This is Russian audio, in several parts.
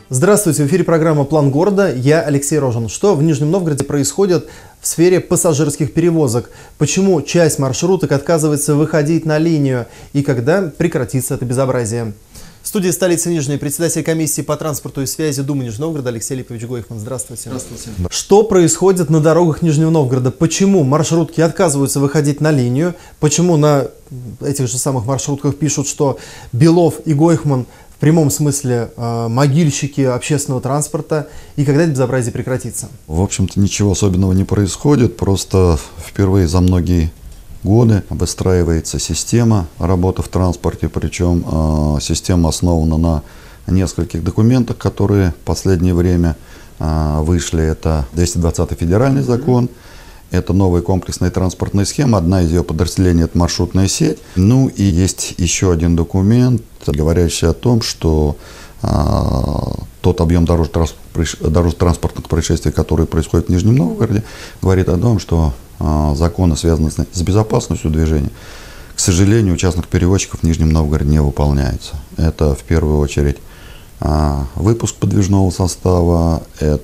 Здравствуйте, в эфире программа «План города». Я Алексей Рожин. Что в Нижнем Новгороде происходит в сфере пассажирских перевозок? Почему часть маршруток отказывается выходить на линию? И когда прекратится это безобразие? В студии столицы Нижней председатель комиссии по транспорту и связи Думы Нижнего Новгорода Алексей Липович Гойхман. Здравствуйте. Здравствуйте. Что происходит на дорогах Нижнего Новгорода? Почему маршрутки отказываются выходить на линию? Почему на этих же самых маршрутках пишут, что Белов и Гойхман в прямом смысле могильщики общественного транспорта, и когда это безобразие прекратится? В общем-то, ничего особенного не происходит, просто впервые за многие годы выстраивается система работы в транспорте, причем система основана на нескольких документах, которые в последнее время вышли. Это 220-й федеральный закон, это новая комплексная транспортная схема, одна из ее подразделений — это маршрутная сеть. Ну и есть еще один документ, говорящий о том, что тот объем дорожно-транспортных происшествий, который происходит в Нижнем Новгороде, говорит о том, что законы, связанные с безопасностью движения, к сожалению, у частных перевозчиков в Нижнем Новгороде не выполняются. Это в первую очередь выпуск подвижного состава,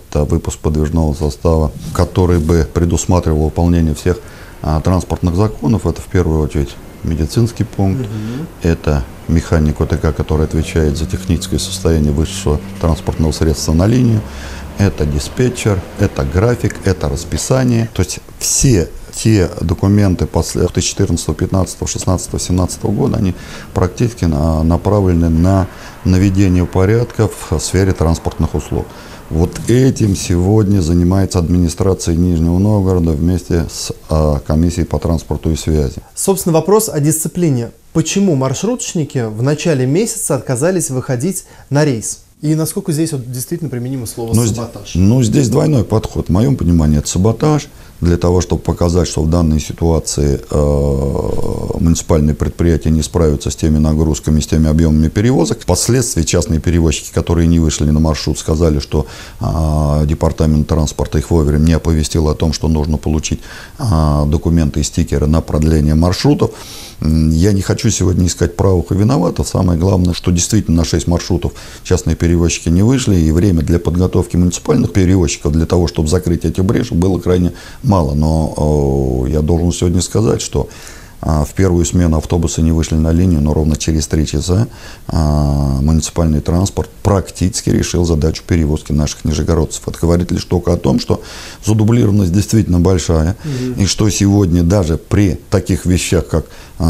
который бы предусматривал выполнение всех транспортных законов. Это в первую очередь медицинский пункт, это механик ОТК, который отвечает за техническое состояние высшего транспортного средства на линию, это диспетчер, это график, это расписание. То есть все те документы после 2014, 2015, 2016, 2017 года, они практически направлены на наведение порядка в сфере транспортных услуг. Вот этим сегодня занимается администрация Нижнего Новгорода вместе с комиссией по транспорту и связи. Собственно, вопрос о дисциплине. Почему маршруточники в начале месяца отказались выходить на рейс? И насколько здесь вот действительно применимо слово «саботаж»? Здесь двойной подход. В моем понимании это саботаж, для того, чтобы показать, что в данной ситуации муниципальные предприятия не справятся с теми нагрузками, с теми объемами перевозок. Впоследствии частные перевозчики, которые не вышли на маршрут, сказали, что департамент транспорта их вовремя не оповестил о том, что нужно получить документы и стикеры на продление маршрутов. Я не хочу сегодня искать правых и виноватых. Самое главное, что действительно на 6 маршрутов частные перевозчики не вышли, и время для подготовки муниципальных перевозчиков для того, чтобы закрыть эти бреши, было крайне мало. Но я должен сегодня сказать, что в первую смену автобусы не вышли на линию, но ровно через 3 часа муниципальный транспорт практически решил задачу перевозки наших нижегородцев. Это говорит лишь только о том, что задублированность действительно большая, и что сегодня даже при таких вещах, как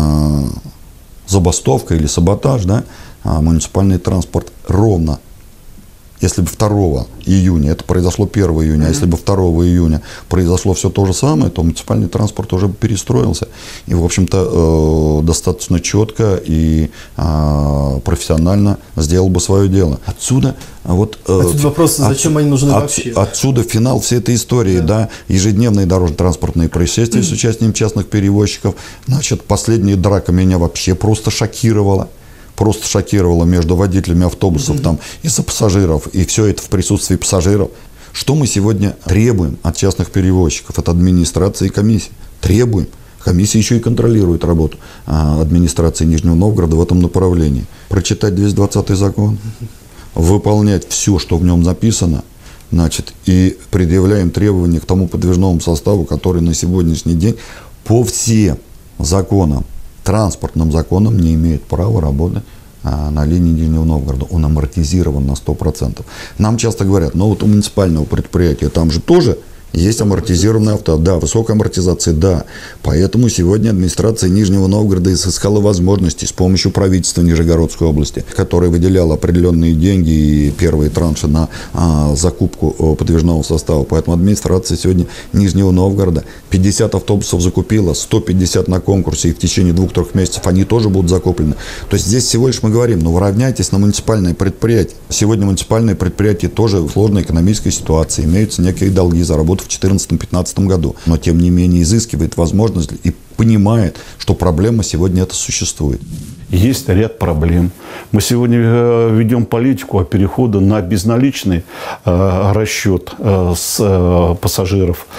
забастовка или саботаж, муниципальный транспорт ровно, если бы 2 июня, это произошло 1 июня, а если бы 2 июня произошло все то же самое, то муниципальный транспорт уже бы перестроился. И, в общем-то, достаточно четко и профессионально сделал бы свое дело. Отсюда вопрос, зачем они нужны вообще? Отсюда финал всей этой истории, ежедневные дорожно-транспортные происшествия с участием частных перевозчиков. Значит, последняя драка меня вообще просто шокировала между водителями автобусов из-за пассажиров, и все это в присутствии пассажиров. Что мы сегодня требуем от частных перевозчиков, от администрации и комиссии? Требуем. Комиссия еще и контролирует работу администрации Нижнего Новгорода в этом направлении. Прочитать 220-й закон, выполнять все, что в нем написано, и предъявляем требования к тому подвижному составу, который на сегодняшний день по всем законам, транспортным законом не имеет права работать на линии Нижнего Новгорода. Он амортизирован на 100%. Нам часто говорят, у муниципального предприятия там же тоже есть амортизированное авто. Да, высокая амортизация, да. Поэтому сегодня администрация Нижнего Новгорода изыскала возможности с помощью правительства Нижегородской области, которое выделяло определенные деньги и первые транши на закупку подвижного состава. Поэтому администрация сегодня Нижнего Новгорода 50 автобусов закупила, 150 на конкурсе, и в течение 2-3 месяцев они тоже будут закуплены. То есть здесь всего лишь мы говорим, вы равняйтесь на муниципальное предприятие. Сегодня муниципальные предприятия тоже в сложной экономической ситуации, имеются некие долги за работу в 2014-2015 году, но тем не менее изыскивает возможность и понимает, что проблема сегодня это существует. Есть ряд проблем. Мы сегодня ведем политику о переходе на безналичный расчет с пассажиров.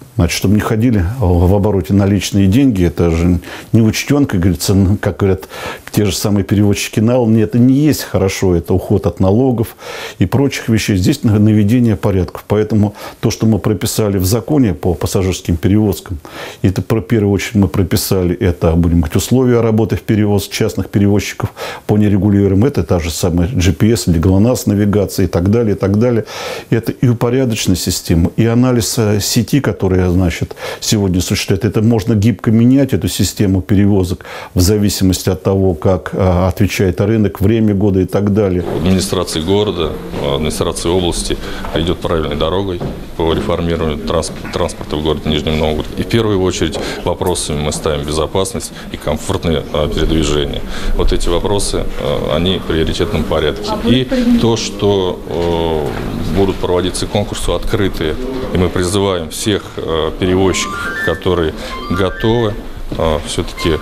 Значит, чтобы не ходили в обороте наличные деньги, это же не учтен, как говорится, как говорят те же самые перевозчики НАЛ. Нет, это не есть хорошо, это уход от налогов и прочих вещей. Здесь наведение порядков. Поэтому то, что мы прописали в законе по пассажирским перевозкам, это в первую очередь мы прописали, это, будем говорить, условия работы в перевозке частных перевозчиков по нерегулируемым. Это та же самая GPS или ГЛОНАСС, навигация и так далее, и так далее. Это и упорядоченная система, и анализ сети, которая, значит, сегодня существует. Это можно гибко менять, эту систему перевозок, в зависимости от того, как отвечает рынок, время года и так далее. Администрация города, администрация области идет правильной дорогой по реформированию транспорта в городе Нижнем Новгороде. И в первую очередь вопросами мы ставим безопасность и комфортное передвижение. Вот эти вопросы, они в приоритетном порядке. И то, что будут проводиться конкурсы открытые, и мы призываем всех перевозчиков, которые готовы все-таки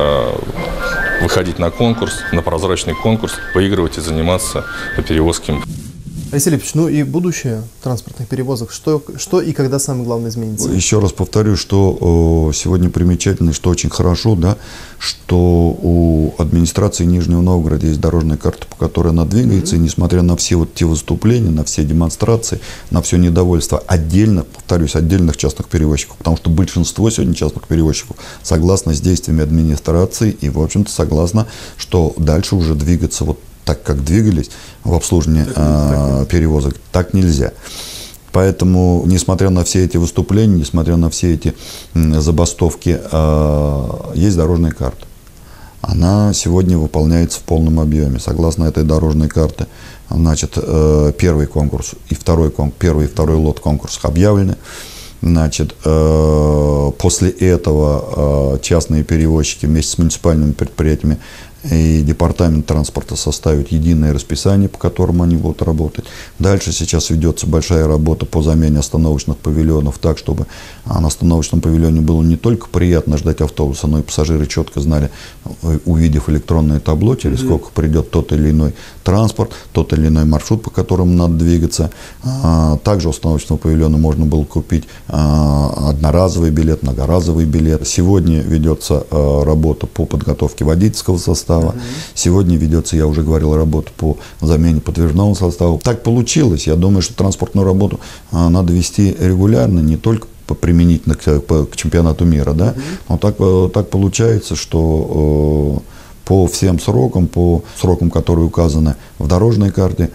выходить на конкурс, на прозрачный конкурс, выигрывать и заниматься перевозками. Алексей Леонидович, ну и будущее транспортных перевозок, что и когда самое главное изменится? Еще раз повторю, что сегодня примечательно, что очень хорошо, да, что у администрации Нижнего Новгорода есть дорожная карта, по которой она двигается, и несмотря на все вот те выступления, на все демонстрации, на все недовольство отдельно, повторюсь, отдельных частных перевозчиков, потому что большинство сегодня частных перевозчиков согласно с действиями администрации и, в общем-то, согласно, что дальше уже двигаться вот так, как двигались в обслуживании перевозок, так нельзя. Поэтому, несмотря на все эти выступления, несмотря на все эти забастовки, есть дорожная карта. Она сегодня выполняется в полном объеме. Согласно этой дорожной карте, значит, первый конкурс и первый и второй лот конкурсов объявлены. Значит, после этого частные перевозчики вместе с муниципальными предприятиями и департамент транспорта составит единое расписание, по которому они будут работать. Дальше сейчас ведется большая работа по замене остановочных павильонов так, чтобы на остановочном павильоне было не только приятно ждать автобуса, но и пассажиры четко знали, увидев электронное табло, через сколько придет тот или иной транспорт, тот или иной маршрут, по которому надо двигаться. Также у остановочного павильона можно было купить одноразовый билет, многоразовый билет. Сегодня ведется работа по подготовке водительского состава. Сегодня ведется, я уже говорил, работа по замене подвижного состава. Так получилось. Я думаю, что транспортную работу надо вести регулярно, не только применительно к чемпионату мира, да? Но так получается, что по всем срокам, которые указаны в дорожной карте,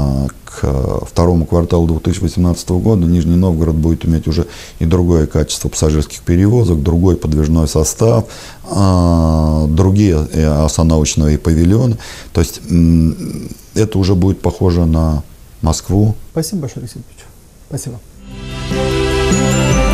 к второму кварталу 2018 года Нижний Новгород будет иметь уже и другое качество пассажирских перевозок, другой подвижной состав, другие остановочные павильоны. То есть это уже будет похоже на Москву. Спасибо большое, Алексей Леонидович. Спасибо.